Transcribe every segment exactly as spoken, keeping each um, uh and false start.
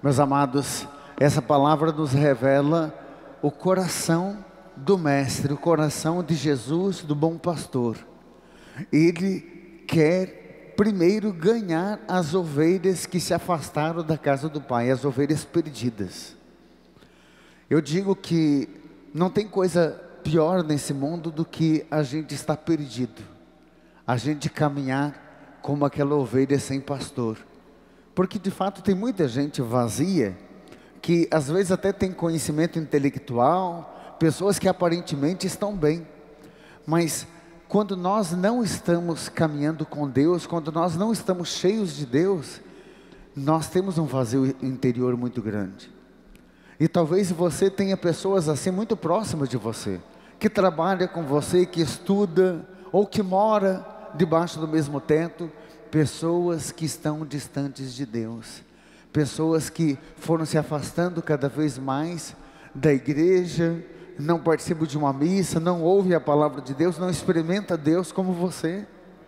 Meus amados, essa palavra nos revela o coração do Mestre, o coração de Jesus, do bom pastor. Ele quer primeiro ganhar as ovelhas que se afastaram da casa do Pai, as ovelhas perdidas. Eu digo que não tem coisa pior nesse mundo do que a gente estar perdido, a gente caminhar como aquela ovelha sem pastor. Porque de fato tem muita gente vazia, que às vezes até tem conhecimento intelectual, pessoas que aparentemente estão bem, mas quando nós não estamos caminhando com Deus, quando nós não estamos cheios de Deus, nós temos um vazio interior muito grande. E talvez você tenha pessoas assim muito próximas de você, que trabalha com você, que estuda, ou que mora debaixo do mesmo teto, pessoas que estão distantes de Deus, pessoas que foram se afastando cada vez mais da igreja, não participam de uma missa, não ouvem a palavra de Deus, não experimenta Deus como você.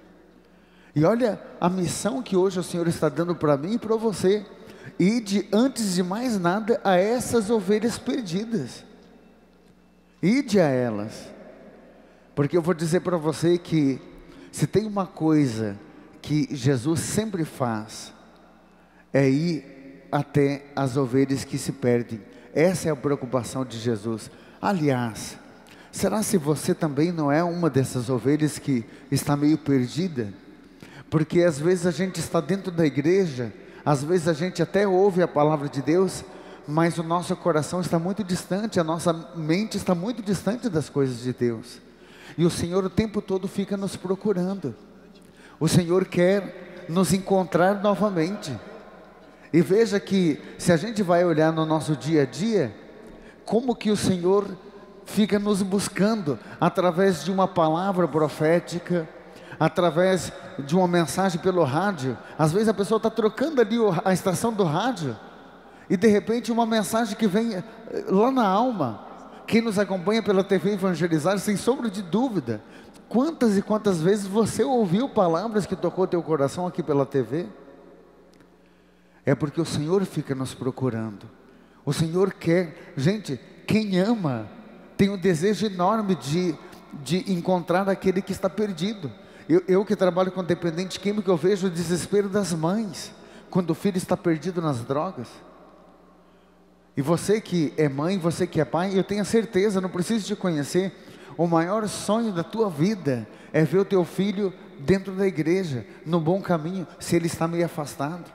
E olha a missão que hoje o Senhor está dando para mim e para você: ide antes de mais nada a essas ovelhas perdidas, ide a elas, porque eu vou dizer para você que se tem uma coisa que Jesus sempre faz, é ir até as ovelhas que se perdem. Essa é a preocupação de Jesus. Aliás, será se você também não é uma dessas ovelhas que está meio perdida? Porque às vezes a gente está dentro da igreja, às vezes a gente até ouve a palavra de Deus, mas o nosso coração está muito distante, a nossa mente está muito distante das coisas de Deus. E o Senhor o tempo todo fica nos procurando. O Senhor quer nos encontrar novamente. E veja que se a gente vai olhar no nosso dia a dia, como que o Senhor fica nos buscando, através de uma palavra profética, através de uma mensagem pelo rádio. Às vezes a pessoa está trocando ali a estação do rádio, e de repente uma mensagem que vem lá na alma. Quem nos acompanha pela T V Evangelizar, sem sombra de dúvida, quantas e quantas vezes você ouviu palavras que tocou teu coração aqui pela T V? É porque o Senhor fica nos procurando. O Senhor quer, gente, quem ama, tem um desejo enorme de, de encontrar aquele que está perdido. Eu, eu que trabalho com dependente químico, eu vejo o desespero das mães, quando o filho está perdido nas drogas. E você que é mãe, você que é pai, eu tenho certeza, não preciso te conhecer, o maior sonho da tua vida é ver o teu filho dentro da igreja, no bom caminho, se ele está meio afastado.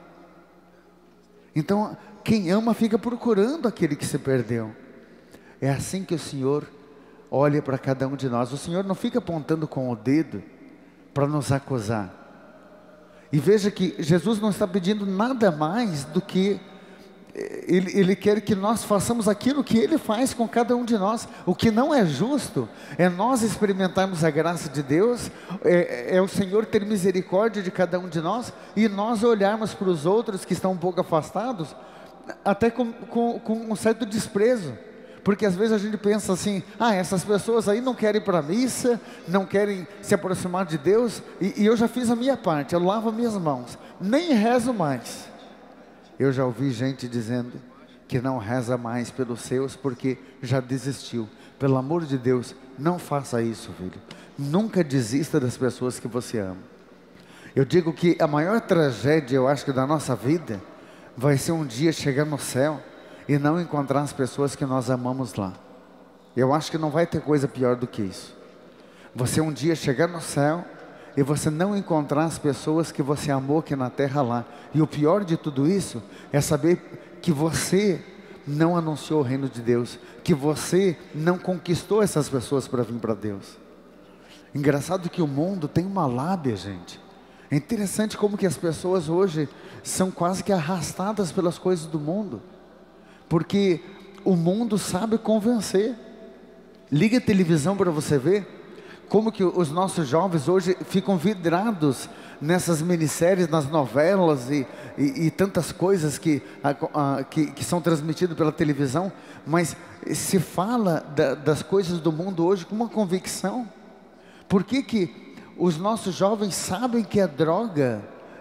Então, quem ama fica procurando aquele que se perdeu. É assim que o Senhor olha para cada um de nós. O Senhor não fica apontando com o dedo para nos acusar. E veja que Jesus não está pedindo nada mais do que Ele, Ele quer que nós façamos aquilo que Ele faz com cada um de nós. O que não é justo é nós experimentarmos a graça de Deus, é, é o Senhor ter misericórdia de cada um de nós, e nós olharmos para os outros que estão um pouco afastados, até com, com, com um certo desprezo. Porque às vezes a gente pensa assim: ah, essas pessoas aí não querem ir para a missa, não querem se aproximar de Deus, e, e eu já fiz a minha parte, eu lavo as minhas mãos, nem rezo mais. Eu já ouvi gente dizendo que não reza mais pelos seus porque já desistiu. Pelo amor de Deus, não faça isso, filho. Nunca desista das pessoas que você ama. Eu digo que a maior tragédia, eu acho que da nossa vida, vai ser um dia chegar no céu e não encontrar as pessoas que nós amamos lá. Eu acho que não vai ter coisa pior do que isso. Você um dia chegar no céu e você não encontrar as pessoas que você amou aqui na terra lá. E o pior de tudo isso é saber que você não anunciou o reino de Deus, que você não conquistou essas pessoas para vir para Deus. Engraçado que o mundo tem uma lábia, gente. É interessante como que as pessoas hoje são quase que arrastadas pelas coisas do mundo, porque o mundo sabe convencer. Liga a televisão para você ver como que os nossos jovens hoje ficam vidrados nessas minisséries, nas novelas e, e, e tantas coisas que, a, a, que, que são transmitidas pela televisão. Mas se fala da, das coisas do mundo hoje com uma convicção. Por que que os nossos jovens sabem que a droga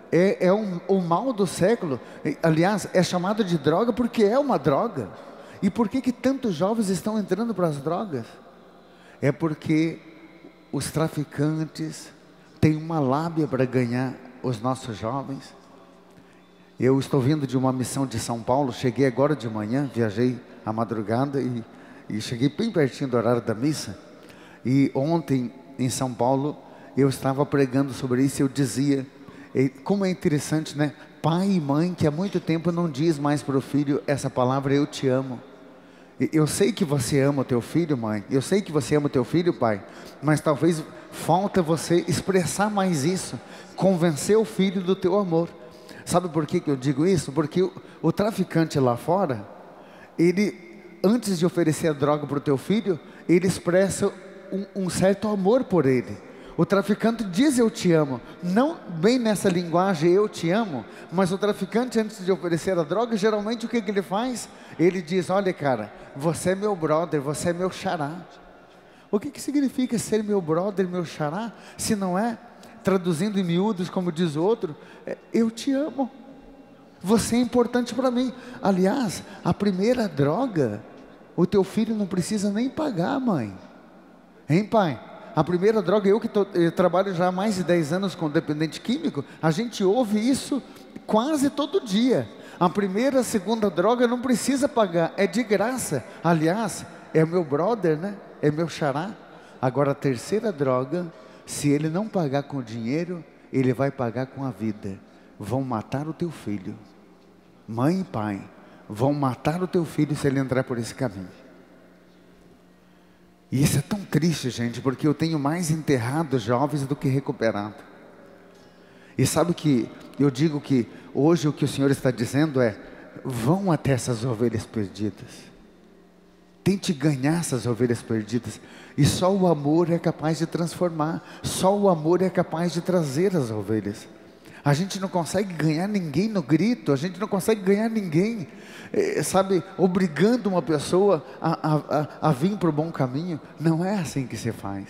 É, é um, o mal do século. Aliás, é chamado de droga porque é uma droga. E por que que tantos jovens estão entrando para as drogas? É porque os traficantes têm uma lábia para ganhar os nossos jovens. Eu estou vindo de uma missão de São Paulo, cheguei agora de manhã, viajei à madrugada e, e cheguei bem pertinho do horário da missa. E ontem em São Paulo eu estava pregando sobre isso e eu dizia, como é interessante, né? Pai e mãe que há muito tempo não diz mais para o filho essa palavra, eu te amo. Eu sei que você ama o teu filho, mãe, eu sei que você ama o teu filho, pai, mas talvez falta você expressar mais isso, convencer o filho do teu amor. Sabe por que que eu digo isso? Porque o, o traficante lá fora, ele, antes de oferecer a droga para o teu filho, ele expressa um, um certo amor por ele. O traficante diz eu te amo, não bem nessa linguagem eu te amo, mas o traficante antes de oferecer a droga, geralmente o que que ele faz? Ele diz, olha cara, você é meu brother, você é meu xará. O que que significa ser meu brother, meu xará, se não é, traduzindo em miúdos, como diz o outro, é, eu te amo, você é importante para mim. Aliás, a primeira droga, o teu filho não precisa nem pagar, mãe. Hein, pai? A primeira droga, eu que tô, eu trabalho já há mais de dez anos com dependente químico, a gente ouve isso quase todo dia. A primeira, a segunda droga não precisa pagar, é de graça. Aliás, é meu brother, né? É meu xará. Agora a terceira droga, se ele não pagar com dinheiro, ele vai pagar com a vida. Vão matar o teu filho. Mãe e pai, vão matar o teu filho se ele entrar por esse caminho. E isso é tão triste, gente, porque eu tenho mais enterrado jovens do que recuperado. E sabe que eu digo que hoje o que o Senhor está dizendo é, vão até essas ovelhas perdidas. Tente ganhar essas ovelhas perdidas. E só o amor é capaz de transformar. Só o amor é capaz de trazer as ovelhas. A gente não consegue ganhar ninguém no grito. A gente não consegue ganhar ninguém, é, sabe, obrigando uma pessoa a, a, a, a vir para o bom caminho. Não é assim que se faz.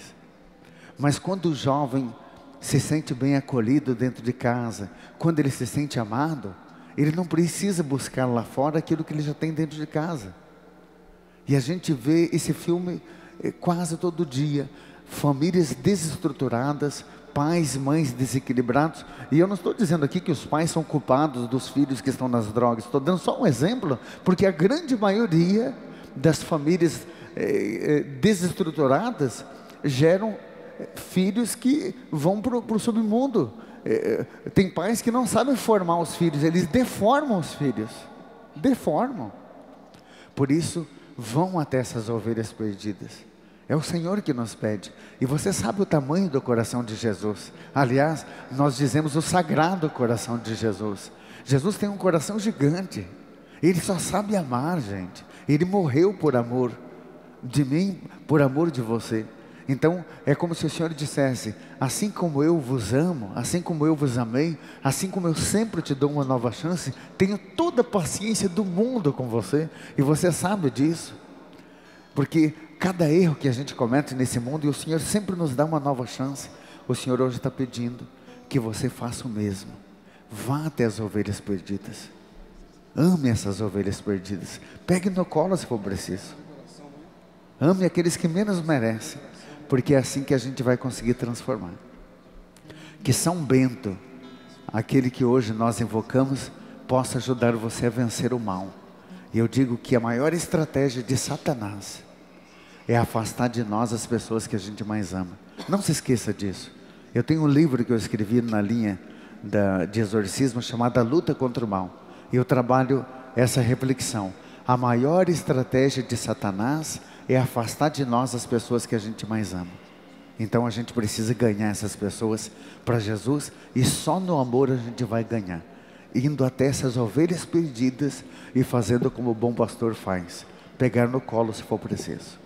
Mas quando o jovem se sente bem acolhido dentro de casa, quando ele se sente amado, ele não precisa buscar lá fora aquilo que ele já tem dentro de casa. E a gente vê esse filme quase todo dia, famílias desestruturadas, pais e mães desequilibrados. E eu não estou dizendo aqui que os pais são culpados dos filhos que estão nas drogas, estou dando só um exemplo, porque a grande maioria das famílias eh, desestruturadas geram filhos que vão para o submundo. Eh, tem pais que não sabem formar os filhos, eles deformam os filhos, deformam. Por isso, vão até essas ovelhas perdidas. É o Senhor que nos pede. E você sabe o tamanho do coração de Jesus. Aliás, nós dizemos o sagrado coração de Jesus. Jesus tem um coração gigante. Ele só sabe amar, gente. Ele morreu por amor de mim, por amor de você. Então, é como se o Senhor dissesse, assim como eu vos amo, assim como eu vos amei, assim como eu sempre te dou uma nova chance, tenho toda a paciência do mundo com você, e você sabe disso, porque cada erro que a gente comete nesse mundo, e o Senhor sempre nos dá uma nova chance, o Senhor hoje está pedindo que você faça o mesmo, vá até as ovelhas perdidas, ame essas ovelhas perdidas, pegue no colo se for preciso, ame aqueles que menos merecem, porque é assim que a gente vai conseguir transformar. Que São Bento, aquele que hoje nós invocamos, possa ajudar você a vencer o mal. E eu digo que a maior estratégia de Satanás é afastar de nós as pessoas que a gente mais ama. Não se esqueça disso. Eu tenho um livro que eu escrevi na linha da, de exorcismo, chamado A Luta contra o Mal. E eu trabalho essa reflexão. A maior estratégia de Satanás é afastar de nós as pessoas que a gente mais ama. Então a gente precisa ganhar essas pessoas para Jesus, e só no amor a gente vai ganhar, indo até essas ovelhas perdidas e fazendo como o bom pastor faz, pegar no colo se for preciso.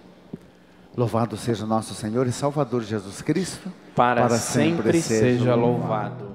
Louvado seja nosso Senhor e Salvador Jesus Cristo, para, para sempre, sempre seja louvado.